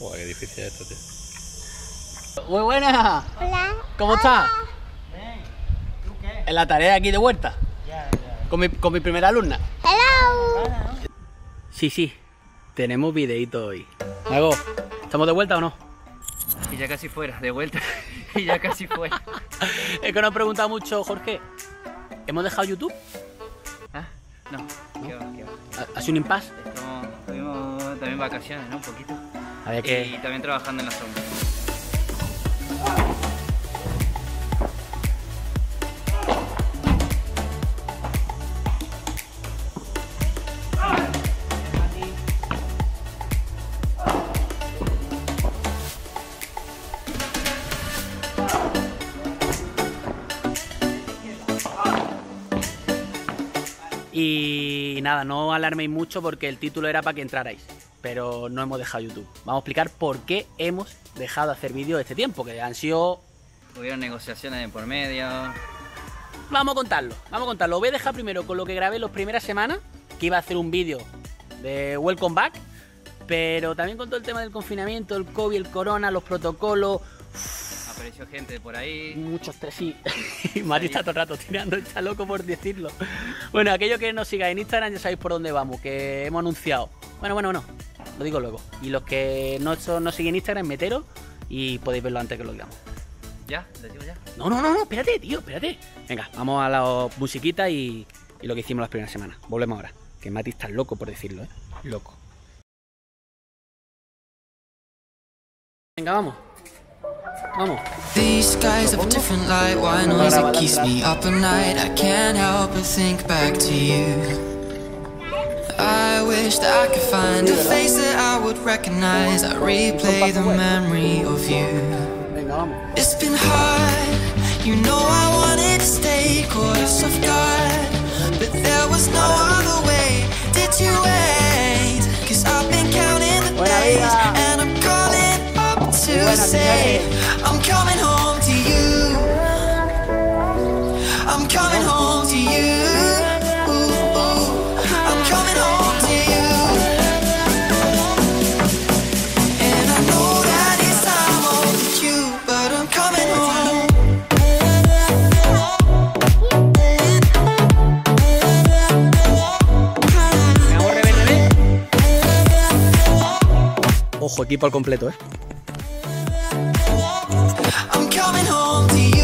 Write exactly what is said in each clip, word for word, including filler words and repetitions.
Joder, qué difícil es esto, tío. Muy buena. Hola. ¿Cómo estás? Bien. ¿Tú qué? En la tarea aquí de vuelta. Ya, ya. Con mi, con mi primera alumna. Hello. Gana, ¿no? Sí, sí. Tenemos videíto hoy. Mago, ¿estamos de vuelta o no? Y ya casi fuera, de vuelta. Y ya casi fuera. Es que nos ha preguntado mucho, Jorge. ¿Hemos dejado YouTube? ¿Ah? No, qué va, qué va. ¿Ha, ha sido un impasse? Estamos, tuvimos también vacaciones, ¿no? Un poquito. Había Y que... también trabajando en la sombra. Y nada, no alarméis mucho porque el título era para que entrarais, pero no hemos dejado YouTube. Vamos a explicar por qué hemos dejado de hacer vídeos este tiempo, que han sido... Hubieron negociaciones de por medio. Vamos a contarlo, vamos a contarlo. Voy a dejar primero con lo que grabé las primeras semanas, que iba a hacer un vídeo de Welcome Back, pero también con todo el tema del confinamiento, el COVID, el corona, los protocolos... Apareció gente por ahí. Muchos tres, sí. Mati está todo el rato tirando, está loco por decirlo. Bueno, aquellos que nos sigáis en Instagram ya sabéis por dónde vamos, que hemos anunciado. Bueno, bueno, no, lo digo luego. Y los que no, no siguen Instagram, meteros y podéis verlo antes que lo digamos. ¿Ya? ¿Les digo ya? No, no, no, no, espérate, tío, espérate. Venga, vamos a la musiquita y, y lo que hicimos las primeras semanas. Volvemos ahora, que Mati está loco por decirlo, ¿eh? Loco. Venga, vamos. Vamos. These skies have a different light, why noise it keeps me up at night. I can't help but think back to you. I wish that I could find a face that I would recognize. I replay the memory of you. Venga, vamos. It's been hard, you know I wanted to stay, caught us off guard, but there was no other way. Did you wait? Cause I've been counting the days, and I'm calling up to say I'm coming home to you. I'm coming home to you. Ooh, ooh. I'm coming home to you. And I know that it's time overdue, but I'm coming home. Vamos, revés, revés. Ojo, equipo al completo, ¿eh? I'm coming home to you.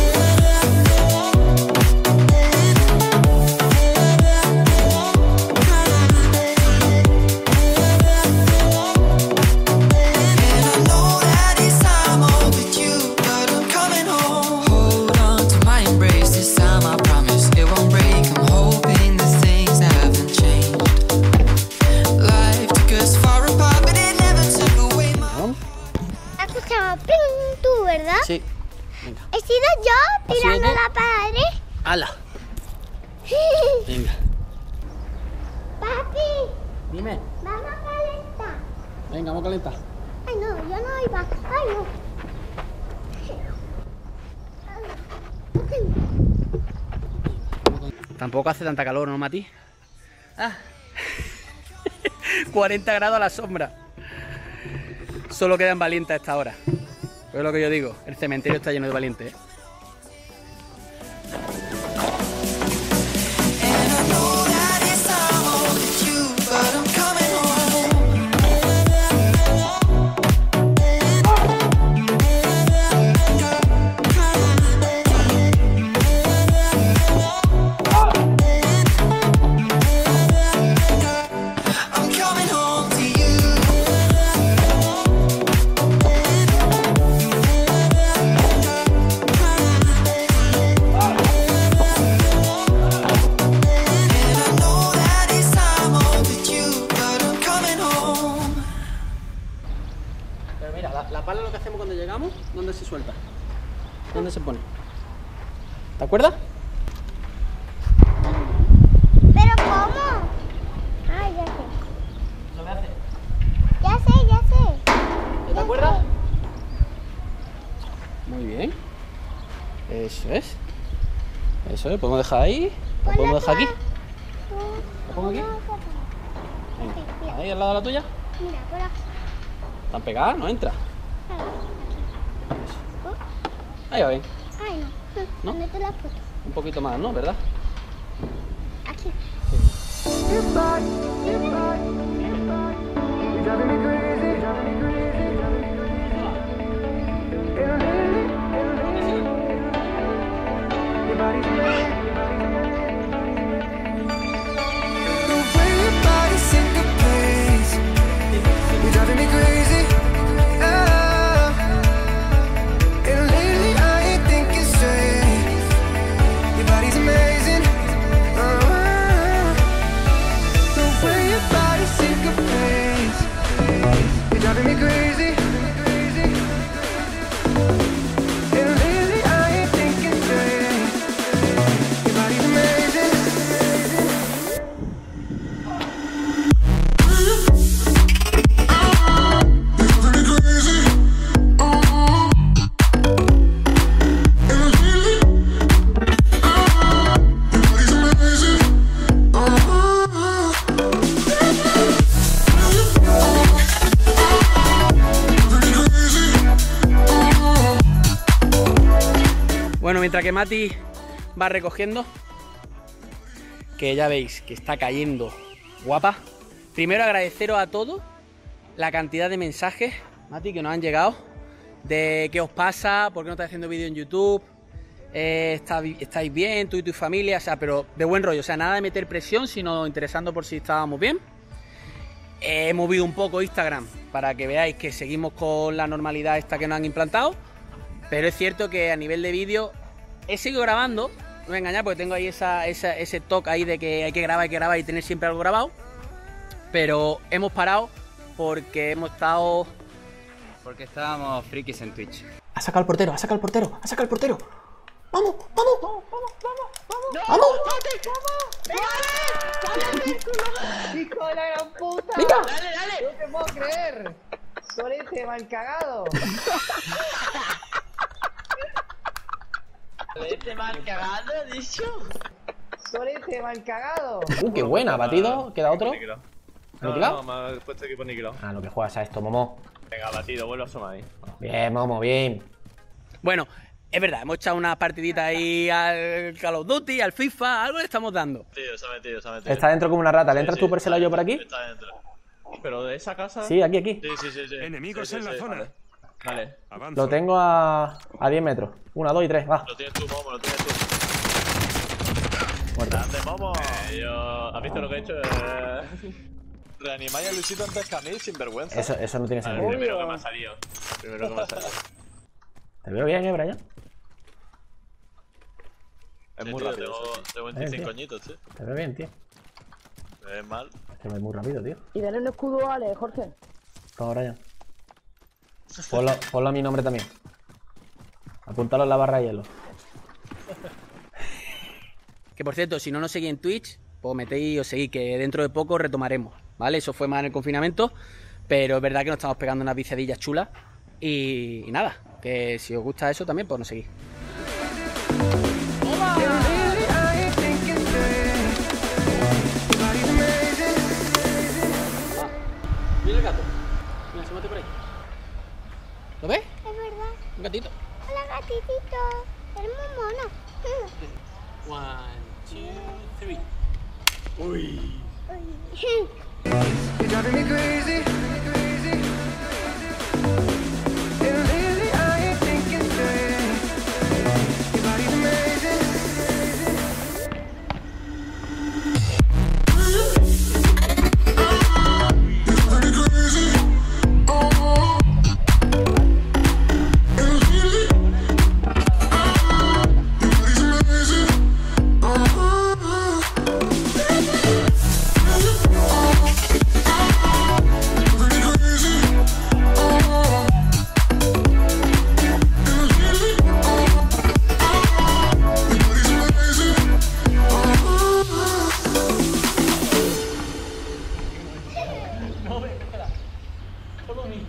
And I know that it's time overdue, but I'm coming home. Hold on to my embrace this time, I promise it won't break. I'm hoping that things haven't changed. Life took us far apart, but it never took away my... Vamos. Escuchamos ping, tú, ¿verdad? Sí. Venga. He sido yo ¿Has sido tirando tú? la padre. ¡Hala! Venga. Papi, Dime. vamos a calentar. Venga, vamos a calentar. Ay, no, yo no iba. Ay, no. Tampoco hace tanta calor, ¿no, Mati? Ah. cuarenta grados a la sombra. Solo quedan valientes a esta hora. Pero es lo que yo digo, el cementerio está lleno de valientes, ¿eh? And I know that it's time overdue, but I'm coming home. I'm coming home to you. And I know that it's time overdue, but I'm coming home. Pero mira, la, la pala lo que hacemos cuando llegamos, ¿dónde se suelta? ¿Dónde se pone? ¿Te acuerdas? ¿Pero cómo? Ay, ya sé. ¿Lo voy a hacer? Ya sé, ya sé. ¿Te Ya acuerdas? sé. Muy bien. Eso es. Eso es, podemos dejar ahí. Lo Ponla podemos dejar tú aquí. a- ¿Lo pongo aquí? No, por favor. Venga. Sí, mira. Ahí al lado de la tuya. Mira, por aquí. ¿Están pegadas? ¿No entra? Ahí va bien. Ay, no. ¿No? ¿Dónde te la has puesto? Un poquito más, ¿no? ¿Verdad? Aquí. Bueno, mientras que Mati va recogiendo, que ya veis que está cayendo guapa. Primero agradeceros a todos la cantidad de mensajes, Mati, que nos han llegado, de qué os pasa, por qué no estáis haciendo vídeo en YouTube, eh, está, estáis bien, tú y tu familia, o sea, pero de buen rollo, o sea, nada de meter presión, sino interesando por si estábamos bien. Eh, he movido un poco Instagram para que veáis que seguimos con la normalidad esta que nos han implantado, pero es cierto que a nivel de vídeo he seguido grabando, no me voy a engañar porque tengo ahí esa, esa, ese toque ahí de que hay que grabar, hay que grabar y tener siempre algo grabado, pero hemos parado porque hemos estado... Porque estábamos frikis en Twitch. Ha sacado el portero, ha sacado el portero, ha sacado el portero. ¡Vamos, vamos! ¡Vamos, vamos, vamos! ¡Vamos! ¡Hijo de la gran puta! ¡Venga! ¡Dale, dale! ¡No te puedo creer! ¡Solete, mal cagado! ¿Solete mal cagado, he dicho? ¡Solete, mal cagado! ¡Uh, qué buena! Batido, queda otro. No, ¿Aniquilado? no, me ha puesto equipo aniquilado. Ah, lo que juegas a esto, Momo. Venga, batido, vuelvo a asomar ahí. Bien, Momo, bien. Bueno, es verdad, hemos echado una partidita ahí al Call of Duty, al FIFA, algo le estamos dando. Tío, se ha metido, se ha metido. Está dentro como una rata. ¿Le entras Sí, tú sí, por ese lado yo por aquí? Está dentro. ¿Pero de esa casa? Sí, aquí, aquí. Sí, sí, sí. sí. Enemigos Sí, sí, en la sí, zona. Vale. Vale. Avanzo. Lo tengo a, a diez metros. Una, dos y tres, va. Lo tienes tú, Momo, lo tienes tú. Muerto. Grande, Momo. Eh, yo... ¿Has visto lo que he hecho? Eh... Reanimáis a Luisito antes que a mí, sin vergüenza. Eso, eso no tiene A ver, sentido. primero que me ha salido. Primero que me ha salido. Te veo bien, ¿eh, Brian? Es Sí, muy tío, rápido. tengo- Tengo, tengo Eh, veinticinco tío. añitos, tío. Te veo bien, tío. Me ves mal. Es que voy muy rápido, tío. Y dale un escudo a Ale, Jorge. Toma, Brian. Ponlo, ponlo a mi nombre también. Apúntalo en la barra de hielo. Que por cierto, si no nos seguís en Twitch, pues metéis y os seguís, que dentro de poco retomaremos, ¿vale? Eso fue más en el confinamiento, pero es verdad que nos estamos pegando unas viciadillas chulas. Y, y nada, que si os gusta eso también, pues nos seguís. Mira el gato. Mira, asómate por ahí. ¿Lo ves? Es verdad. Un gatito. Hola, gatitito. Eres muy mono. One, two, three. Uy. You're driving me crazy, crazy. And lately I ain't thinking straight. Your body's amazing. Follow me.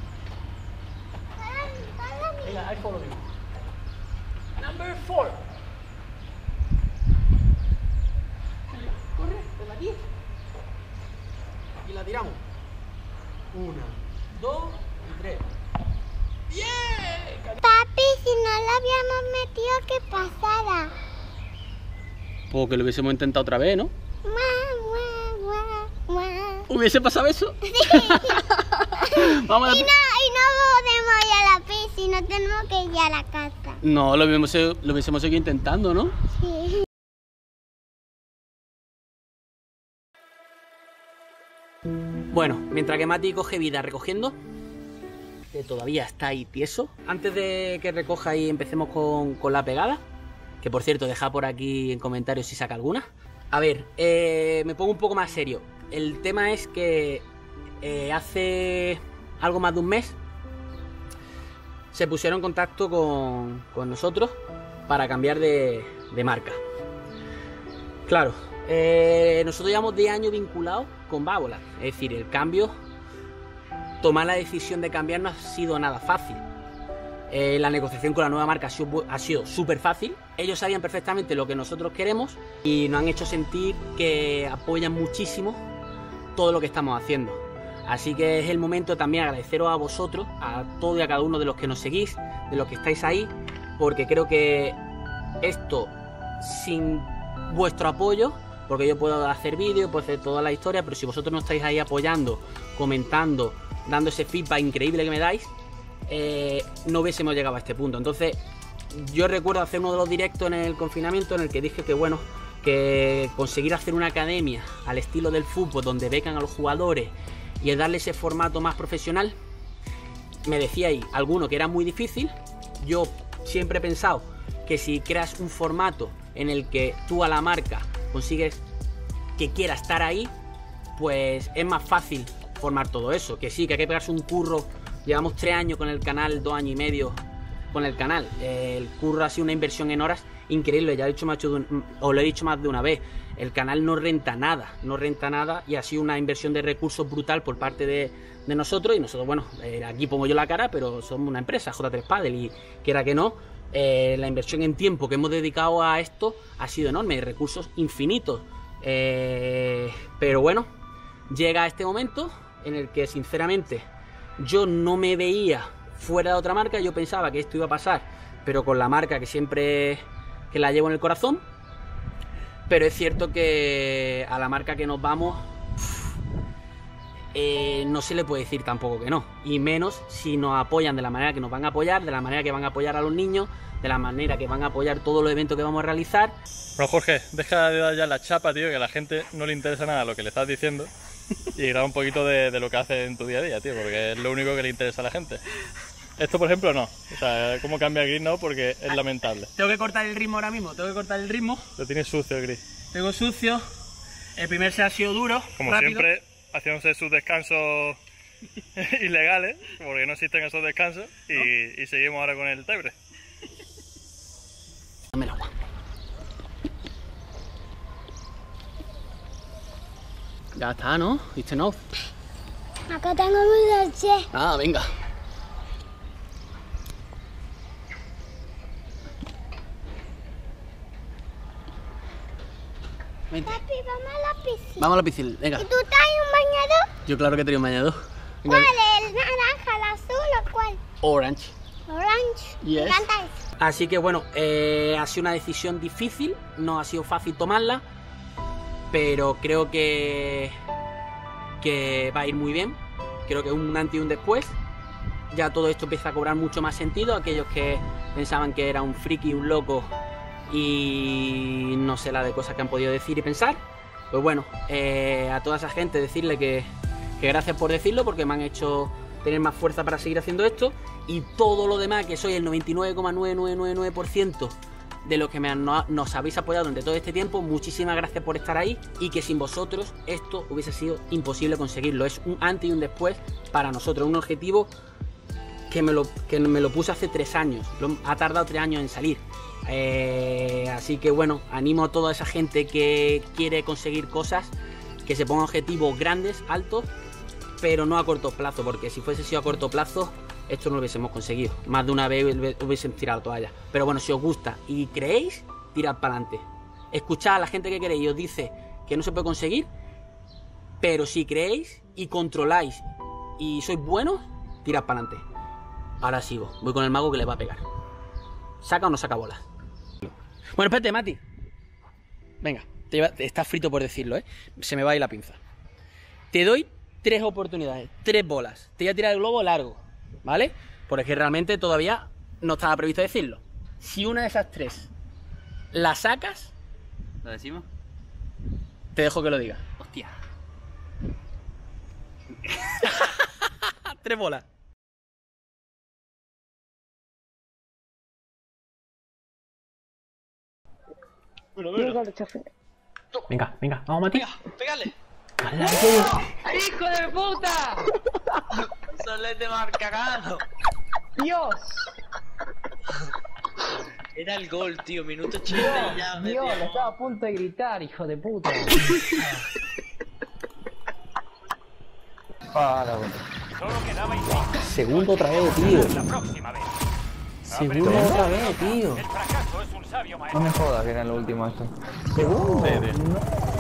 Venga, I follow you. Number four. Corre, de la diez. Y la tiramos. Una, dos habíamos metido que pasara. Pues que lo hubiésemos intentado otra vez, ¿no? Mua, mua, mua, mua. ¿Hubiese pasado eso? Sí. Vamos a Y la... no, y no podemos ir a la piscina, tenemos que ir a la casa. No, lo hubiésemos, lo hubiésemos seguido intentando, ¿no? Sí. Bueno, mientras que Mati coge vida recogiendo, que todavía está ahí tieso. Antes de que recoja y empecemos con, con la pegada, que por cierto, deja por aquí en comentarios si saca alguna. A ver, eh, me pongo un poco más serio. El tema es que eh, hace algo más de un mes se pusieron en contacto con, con nosotros para cambiar de, de marca. Claro, eh, nosotros llevamos diez años vinculados con Babolat, es decir, el cambio, tomar la decisión de cambiar no ha sido nada fácil. Eh, la negociación con la nueva marca ha sido, ha sido súper fácil. Ellos sabían perfectamente lo que nosotros queremos y nos han hecho sentir que apoyan muchísimo todo lo que estamos haciendo. Así que es el momento también de agradeceros a vosotros, a todos y a cada uno de los que nos seguís, de los que estáis ahí, porque creo que esto, sin vuestro apoyo, porque yo puedo hacer vídeos, puedo hacer toda la historia, pero si vosotros no estáis ahí apoyando, comentando, dando ese feedback increíble que me dais, eh, no hubiésemos llegado a este punto. Entonces yo recuerdo hacer uno de los directos en el confinamiento en el que dije que bueno, que conseguir hacer una academia al estilo del fútbol donde becan a los jugadores y es darle ese formato más profesional, me decíais alguno que era muy difícil. Yo siempre he pensado que si creas un formato en el que tú a la marca consigues que quiera estar ahí, pues es más fácil formar todo eso. Que sí, que hay que pegarse un curro. Llevamos tres años con el canal, dos años y medio con el canal. El curro ha sido una inversión en horas increíble. Ya he dicho más de un, os lo he dicho más de una vez. El canal no renta nada, no renta nada y ha sido una inversión de recursos brutal por parte de, de nosotros. Y nosotros, bueno, eh, aquí pongo yo la cara, pero somos una empresa, J tres Paddle, y quiera que no, eh, la inversión en tiempo que hemos dedicado a esto ha sido enorme, recursos infinitos. Eh, pero bueno, llega este momento en el que sinceramente yo no me veía fuera de otra marca. Yo pensaba que esto iba a pasar, pero con la marca que siempre que la llevo en el corazón. Pero es cierto que a la marca que nos vamos eh, no se le puede decir tampoco que no, y menos si nos apoyan de la manera que nos van a apoyar, de la manera que van a apoyar a los niños, de la manera que van a apoyar todos los eventos que vamos a realizar. Bueno, Jorge, deja de dar ya la chapa, tío, que a la gente no le interesa nada lo que le estás diciendo, y graba un poquito de, de lo que haces en tu día a día, tío, porque es lo único que le interesa a la gente. Esto, por ejemplo, no. O sea, cómo cambia el gris, no, porque es lamentable. Tengo que cortar el ritmo ahora mismo, tengo que cortar el ritmo. Lo tienes sucio el gris. Tengo sucio. El primer set ha sido duro. Como rápido. siempre, haciéndose sus descansos ilegales, porque no existen esos descansos, y, ¿no? Y seguimos ahora con el tiebreak. Dame el agua. Ya está, ¿no? It's enough. Acá tengo mi leche. Ah, venga. Vente. Papi, vamos a la piscina. Vamos a la piscina, venga. ¿Y tú traes un bañador? Yo claro que tengo un bañador. Venga. ¿Cuál? ¿El naranja, el azul o cuál? Orange. Orange. Yes. Me encanta eso. Así que bueno, eh, ha sido una decisión difícil, no ha sido fácil tomarla, pero creo que, que va a ir muy bien. Creo que es un antes y un después. Ya todo esto empieza a cobrar mucho más sentido. Aquellos que pensaban que era un friki, un loco y no sé la de cosas que han podido decir y pensar, pues bueno, eh, a toda esa gente decirle que, que gracias por decirlo, porque me han hecho tener más fuerza para seguir haciendo esto, y todo lo demás, que soy el noventa y nueve coma nueve nueve nueve nueve por ciento de los que me han, no, nos habéis apoyado durante todo este tiempo. Muchísimas gracias por estar ahí, y que sin vosotros esto hubiese sido imposible conseguirlo. Es un antes y un después para nosotros, un objetivo que me lo, que me lo puse hace tres años, lo, ha tardado tres años en salir. Eh, así que bueno, animo a toda esa gente que quiere conseguir cosas, que se pongan objetivos grandes, altos, pero no a corto plazo, porque si fuese sido a corto plazo esto no lo hubiésemos conseguido. Más de una vez hubiesen tirado toalla. Pero bueno, si os gusta y creéis, tirad para adelante. Escuchad a la gente que queréis y os dice que no se puede conseguir, pero si creéis y controláis y sois buenos, tirad para adelante. Ahora sigo, voy con el mago que le va a pegar. ¿Saca o no saca bolas? Bueno, espérate, Mati. Venga, te lleva, estás frito por decirlo, ¿eh? Se me va a ir la pinza. Te doy tres oportunidades, tres bolas. Te voy a tirar el globo largo, ¿vale? Porque realmente todavía no estaba previsto decirlo. Si una de esas tres la sacas, ¿Lo decimos? te dejo que lo diga. Hostia. Tres bolas. Venga, venga, vamos, Mati. Pégale. ¡Hijo de puta! Solete mal cagado. ¡Dios! Era el gol, tío. Minuto ochenta y ya. Dios, media- le estaba a punto de gritar, hijo de puta. Segundo otra vez, tío. Segundo otra vez, tío. No me jodas que era lo último esto. Segundo. Sí, tío.